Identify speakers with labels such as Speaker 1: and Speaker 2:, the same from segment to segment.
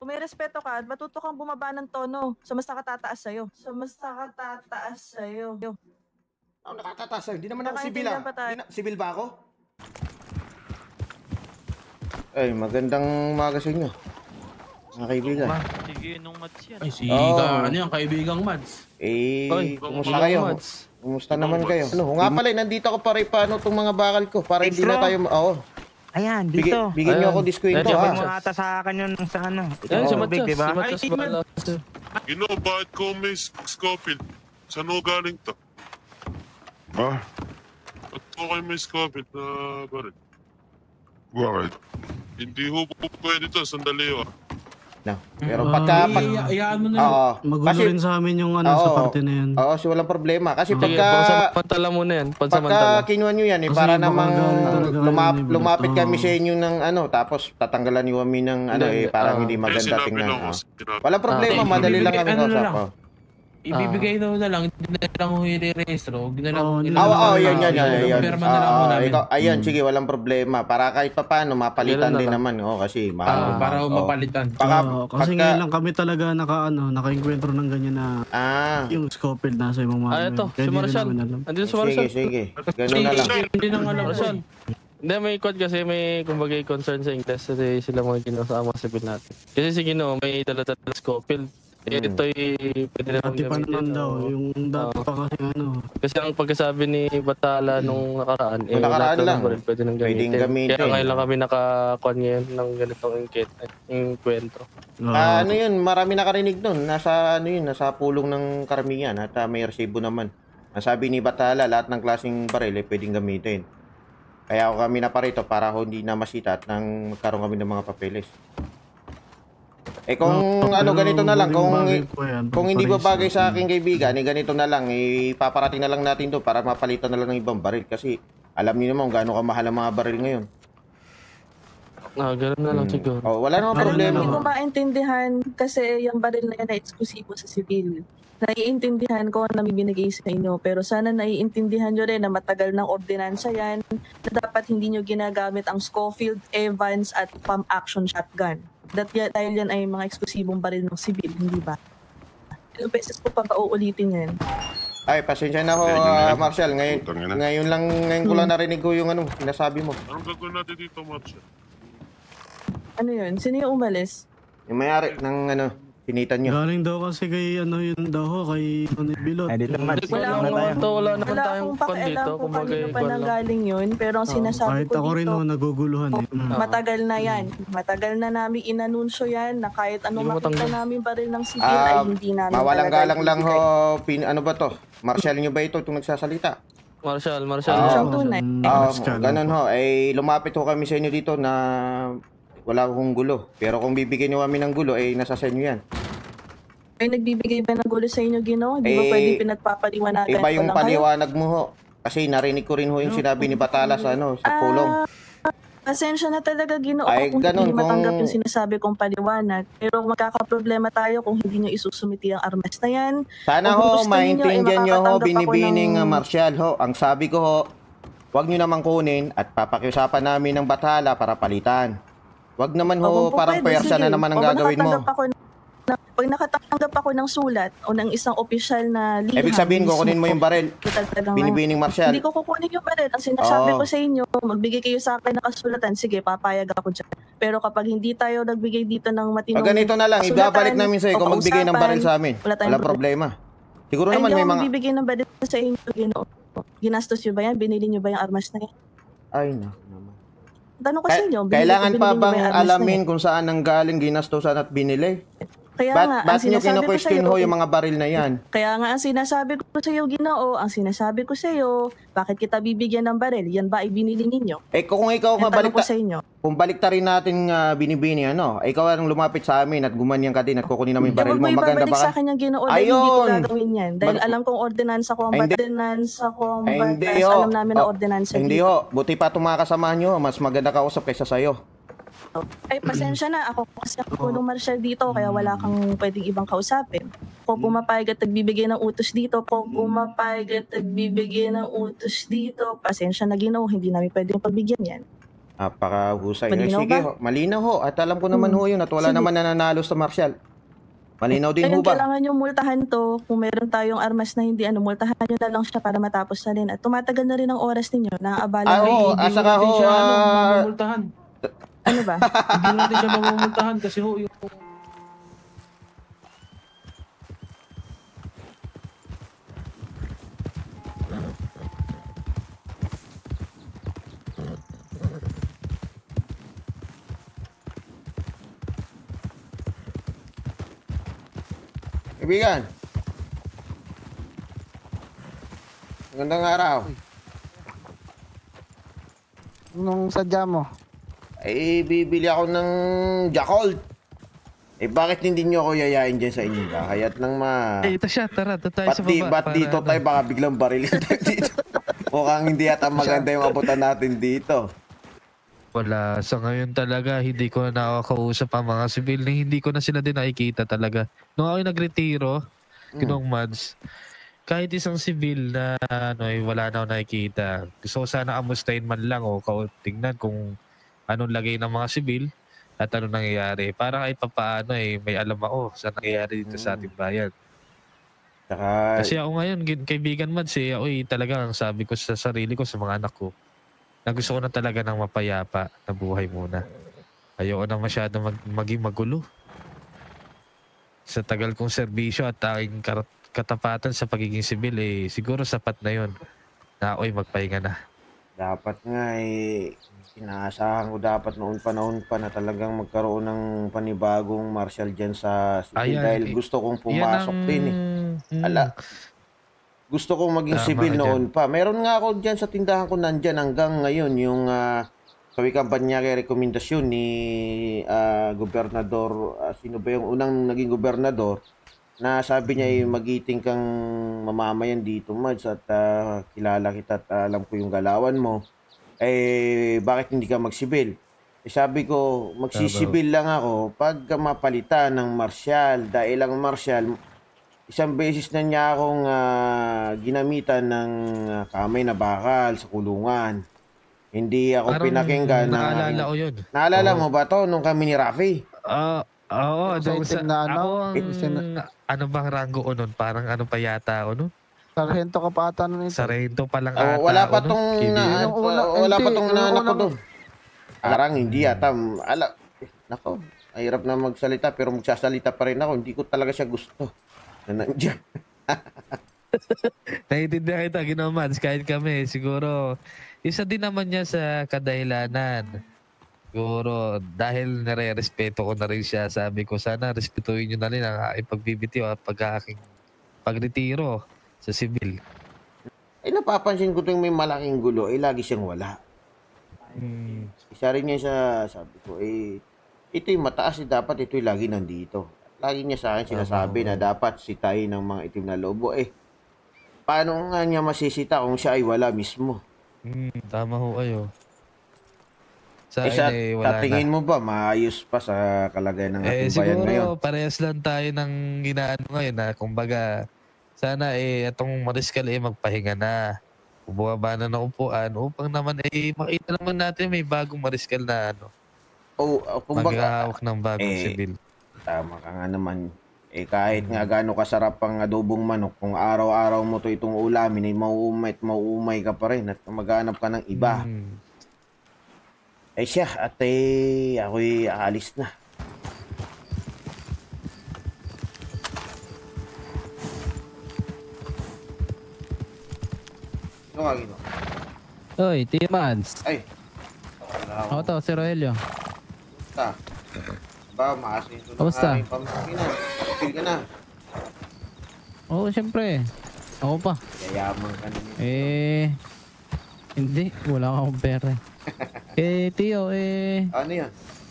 Speaker 1: Kung may respeto ka, matuto kang bumaba ng tono sa mas nakatataas sa'yo.
Speaker 2: Ano nakatataas sa'yo? Hindi naman ako sibil
Speaker 1: Nakaintindihan pa tayo.
Speaker 2: Sibil ba ako? Ay, magandang umaga sa inyo. Mga kaibigan.
Speaker 3: Sige, nung Mads yan.
Speaker 4: Ay, ano yan, kaibigang Mads?
Speaker 2: Kumusta kayo? Kumusta naman kayo? Nga pala, nandito ako para paano itong mga bakal ko para hindi na tayo,
Speaker 5: Ayan, dito.
Speaker 2: Bigyan niyo ako diskwento,
Speaker 5: May mga ata sa akin yun sa ano.
Speaker 4: Ayan, si
Speaker 5: Big, diba?
Speaker 4: Mads pala.
Speaker 6: Bakit ko may Scofield? Saan mo galing to?
Speaker 7: Ha?
Speaker 6: Ba't ko kayo may Scofield na baril?
Speaker 7: Bakit?
Speaker 6: Hindi ho po pwede to, sandali ho.
Speaker 2: No. Pero pagka...
Speaker 4: Iyaan mo na.
Speaker 8: Magulo rin sa amin yung sa parte na yan.
Speaker 2: Oo, so walang problema. Kasi
Speaker 4: Sige, pansamantala muna yan.
Speaker 2: Pagka kinuha nyo yan, para namang lumapit kami sa inyo ng tapos tatanggalan nyo kami ng parang hindi maganda tingnan. Walang problema, madali lang kami kausap.
Speaker 4: Ibibigay na lang, hindi na lang i-re-restro.
Speaker 2: Yan. Ayan, sige, walang problema. Para kahit pa paano, mapalitan din naman. Kasi mahal.
Speaker 4: Para mapalitan.
Speaker 8: Kasi ngayon lang kami talaga naka-encuentro ng ganyan na yung Scofield nasa ibang mga.
Speaker 4: Ito, si Marshall. Andun si Marshall.
Speaker 2: Sige. Ganun na lang.
Speaker 4: Hindi nang alam Marshall. Hindi, may code kasi may kumbaga concern sa Ingles kasi sila mga ginasama sa bill natin. Kasi si Gino, may dala-dala Scofield. Ito'y pwede naman
Speaker 8: gamitin. Dati pa naman daw, yung dati pa kasi
Speaker 4: Kasi ang pagkasabi ni Batala nung nakaraan,
Speaker 2: nakaraan lang.
Speaker 4: Pwede nang gamitin. Kaya ngayon lang kami nakakuha ngayon ng ganitong kwento.
Speaker 2: Yun, marami nakarinig nun. Nasa pulong ng karamihan at may resibo naman. Nasabi ni Batala, lahat ng klaseng baril pwedeng gamitin. Kaya ako kami naparito para hindi na masita at nang magkaroon kami ng mga papeles. Kung ganito na lang, kung hindi ba bagay sa aking kaibigan, ganito na lang, ipaparating na lang natin to para mapalitan na lang ng ibang baril. Kasi alam niyo naman gaano kamahal ang mga baril ngayon.
Speaker 4: Gano'n na lang siguro.
Speaker 2: Wala namang problema.
Speaker 1: Hindi ko maintindihan kasi yung baril na yan ay eksklusibo sa civil. Naiintindihan ko na may binigay sa inyo, pero sana naiintindihan nyo rin na matagal ng ordinansa yan, na dapat hindi nyo ginagamit ang Scofield, Evans at pump action shotgun. Dahil yan ay mga eksklusibong baril ng civil, hindi ba? Ilang beses ko pa uulitin yan.
Speaker 2: Ay, pasensya na ho, Marshall. Ngayon ko lang narinig ko yung sinasabi mo.
Speaker 6: Anong gagawin natin dito, Marshall?
Speaker 1: Ano yun? Sino yung umalis?
Speaker 2: Yung may-ari ng pinitan nyo.
Speaker 8: Galing daw kasi kay yun daw kay Bilot.
Speaker 4: Wala naman tayong kon dito.
Speaker 1: Kung kanino pa nanggaling yun, pero ang sinasabi
Speaker 8: kahit
Speaker 1: ko
Speaker 8: ako rin naguguluhan.
Speaker 1: Matagal na yan. Matagal na namin inanunsyo yan na kahit anong makita namin baril ng civil ay hindi namin
Speaker 2: mawalang galang lang ho. Ano ba to? Marshall nyo ba ito itong nagsasalita?
Speaker 4: Marshall.
Speaker 1: Tunay.
Speaker 2: Ganun ho. Lumapit ho kami sa inyo dito na wala akong gulo. Pero kung bibigyan nyo kami ng gulo, nasa sa inyo yan.
Speaker 1: Ay, nagbibigay ba ng gulo sa inyo, Gino? Di ba pwede pinagpapaliwanagan
Speaker 2: iba yung paliwanag mo ho. Kasi narinig ko rin ho yung sinabi ni Batala sa pulong.
Speaker 1: Pasensya na talaga, Gino.
Speaker 2: Kung
Speaker 1: hindi matanggap yung sinasabi kong paliwanag. Pero magkakaproblema tayo kung hindi nyo isusumiti ang armas na yan.
Speaker 2: Sana ho, maintindihan nyo ho, binibining Marshall ho. Ang sabi ko ho, huwag nyo namang kunin at papakiusapan namin ng Batala para palitan. Wag naman ho, parang pwersa na naman ang gagawin mo.
Speaker 1: Pag nakatanggap ako ng sulat o ng isang opisyal na liham,
Speaker 2: ibig sabihin, kukunin mo yung baril. Binibining Marshall.
Speaker 1: Hindi ko kukunin yung baril. Ang sinasabi ko sa inyo, magbigay kayo sa akin ng kasulatan, sige, papayag ako dyan. Pero kapag hindi tayo nagbigay dito ng matinong
Speaker 2: ganito na lang, ibabalik namin sa'yo kung magbigay ng baril sa amin. Wala problema. Siguro naman may mga...
Speaker 1: Hindi magbibigay ng baril sa inyo, Gino. Ginastos nyo ba yan? Binili nyo ba yung armas na yan?
Speaker 2: Ay, no.
Speaker 1: Tanong ko sa inyo,
Speaker 2: kailangan pa bang alamin kung saan nanggaling ginastosan at binili? Ba't nyo kino-question ho yung mga baril na yan?
Speaker 1: Kaya nga ang sinasabi ko sa iyo, Ginoo, ang sinasabi ko sa iyo, bakit kita bibigyan ng baril? Yan ba ay binili ninyo?
Speaker 2: Kung ikaw kung baliktarin natin binibini, ikaw ang lumapit sa amin at gumanyan ka din at kukunin namin baril mo, maganda ba?
Speaker 1: Sa akin yung Ginoo, dahil hindi ko gagawin yan. Dahil alam kong ordinansa ko ang batas, alam namin ang ordinansa.
Speaker 2: Hindi ho, buti pa itong mga kasamahan nyo, mas maganda kausap kaysa sa'yo.
Speaker 1: Ay, pasensya na. Ako kasi ang punong Marshall dito, kaya wala kang pwedeng ibang kausapin. Kung pumapayag at nagbibigay ng utos dito, pasensya na, Ginoo, hindi namin pwedeng pagbigyan yan.
Speaker 2: Napakahusay.
Speaker 1: Malinaw
Speaker 2: Sige,
Speaker 1: ba?
Speaker 2: malinaw ho. At alam ko naman ho yun at wala
Speaker 1: Sige.
Speaker 2: naman nananalo sa martial. Malinaw din ho
Speaker 1: Ngayon,
Speaker 2: ba?
Speaker 1: kailangan yung multahan to. Kung meron tayong armas na hindi, multahan nyo na lang siya para matapos na rin. At tumatagal na rin ang oras ninyo. Naaabala na
Speaker 2: Oo,
Speaker 1: rin.
Speaker 2: saka ho,
Speaker 3: mamumultahan.
Speaker 1: Ano ba?
Speaker 3: Hindi natin siya mamumultahan kasi ho, yung
Speaker 2: kaibigan. Magandang araw.
Speaker 9: Nung sadya mo?
Speaker 2: Ay, bibili ako ng Jackal. Bakit hindi nyo ako yayain dyan sa inyong bahay at nang
Speaker 4: ito siya, tara, tayo sa baba.
Speaker 2: Ba't dito tayo baka biglang barilin tayo dito? Mukhang hindi yata maganda yung abutan natin dito.
Speaker 4: Wala, sa ngayon talaga, hindi ko na nakakausap ang mga sibil. Hindi ko na sila din nakikita talaga. Nung ako nagretiro, ginong months, kahit isang sibil na wala na ako nakikita. Gusto ko sana amustahin man lang o tingnan kung anong lagay ng mga sibil at anong nangyayari. Para kahit papaano may alam ako sa nangyayari dito sa ating bayan. Kasi ako ngayon, kaibigan Mads, ako talagang sabi ko sa sarili ko, sa mga anak ko, na gusto ko na talaga ng mapayapa na buhay muna. Ayoko na masyado maging magulo. Sa tagal kong serbisyo at aking katapatan sa pagiging sibil, siguro sapat na yon na ako'y magpahinga na.
Speaker 2: Dapat nga inaasahan ko dapat noon panahon pa na talagang magkaroon ng panibagong martial dyan sa sibil dahil gusto kong pumasok din Gusto kong maging sibil noon pa. Meron nga ako dyan sa tindahan ko nandyan hanggang ngayon yung kami-kampanyari rekomendasyon ni Gobernador, sino ba yung unang naging gobernador na sabi niya magiting kang mamamayan dito Mads at kilala kita at alam ko yung galawan mo. Bakit hindi ka magsibil? Sabi ko, magsisibil lang ako pag mapalitan ng martial dahil ang martial isang beses na niya akong ginamitan ng kamay na bakal sa kulungan. Hindi ako pinakinggan.
Speaker 4: Naalala ko yun.
Speaker 2: Naalala mo ba to nung kami ni Rafi?
Speaker 4: Oo. Ano bang rango ko nun? Parang ano pa yata ako nun?
Speaker 9: Sargento ka pa ata nun ito.
Speaker 4: Sargento pa lang ata.
Speaker 2: Wala pa tong naanak ko doon. Parang hindi yata. Nako, mahirap na magsalita pero magsasalita pa rin ako. Hindi ko talaga siya gusto. Na nandiyan.
Speaker 4: Naiintindihan kita, Ginomads, kahit kami. Siguro, isa din naman niya sa kadahilanan. Siguro, dahil nare-respeto ko na rin siya, sabi ko, sana respetuhin niyo na rin ang aking pagbibitiw at pag-aking pagretiro sa sibil.
Speaker 2: Napapansin ko tuwing may malaking gulo, lagi siyang wala. Isa rin niya sa, sabi ko, ito'y mataas, dapat ito'y lagi nandito. Lagi niya sa akin sinasabi na dapat sitayin ng mga itim na lobo. Paano nga niya masisita kung siya ay wala mismo?
Speaker 4: Tama ho kayo.
Speaker 2: Sa tingin mo ba maayos pa sa kalagayan ng ating bayan ngayon?
Speaker 4: Siguro parehas lang tayo ng ginaano ngayon na kumbaga sana itong mariskal magpahinga na. Bumaba na ng upuan upang naman makita naman natin may bagong mariskal na maghahawak ng bagong sibil.
Speaker 2: Tama ka nga naman. Kahit nga gaano kasarap ang adobong manok, kung araw-araw mo itong ulamin, mauumay ka pa rin at maghanap ka ng iba. Siya, at ako'y aalis na. Ano ka gino?
Speaker 10: Oy, Timads.
Speaker 2: Ako
Speaker 10: to, si Rogelio.
Speaker 2: Maasin ito
Speaker 10: Kamusta?
Speaker 2: Pamangkinan. Kapil ka na.
Speaker 10: Oo, syempre. Ako pa.
Speaker 2: Yayaman ka na.
Speaker 10: Hindi. Wala akong pera. Tio,
Speaker 2: ano yan?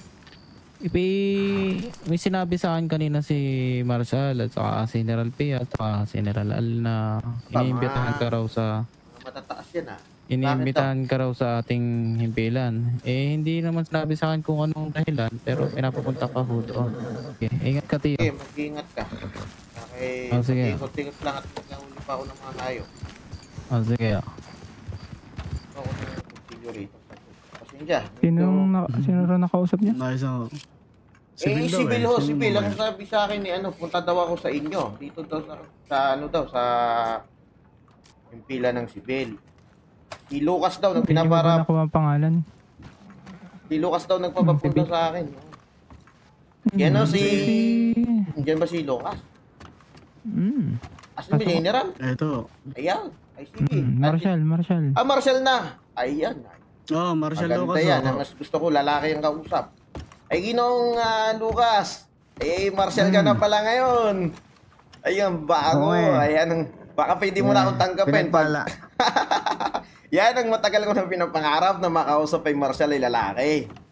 Speaker 10: May sinabi sa akin kanina si Marshall at saka si General P at saka si General Al na iniimbitahan ka raw sa...
Speaker 2: Matataas yan
Speaker 10: Iniimbitahan ka raw sa ating himpilan. Hindi naman sinabi sa akin kung anong dahilan, pero pinapapunta ka ho doon. Okay, ingat ka, Tio.
Speaker 2: Mag-ingat ka.
Speaker 10: Sige.
Speaker 2: Mag-ingat lang at magkahuli pa ako ng mga hayop.
Speaker 10: Sige.
Speaker 2: Ako ng kutsilyo rito. Kasi Diyan.
Speaker 11: Sino rin nakausap niya?
Speaker 8: Nice ako.
Speaker 2: Civil ho, civil. Ang sabi sa akin ni punta daw ako sa inyo. Dito daw sa impila ng civil. Si Lucas daw nang pinapara.
Speaker 11: Hindi mo ba nakuha ang pangalan?
Speaker 2: Si Lucas daw nagpapapunta sa akin. Yan o Diyan ba si Lucas? Asan ba general?
Speaker 8: Eto.
Speaker 2: Ayan. Ay sige.
Speaker 11: Marshall.
Speaker 2: Marshall na. Ayan.
Speaker 8: Marshall
Speaker 2: Lucas. Maganda yan. Mas gusto ko lalaki ang kausap. Ay Ginong Lucas. Marshall ka na pala ngayon. Ayan, bago. Ayan, baka pwede mo na akong tanggapin. Yan ang matagal ko na pinapangarap na makausap ay Marshall ay lalaki.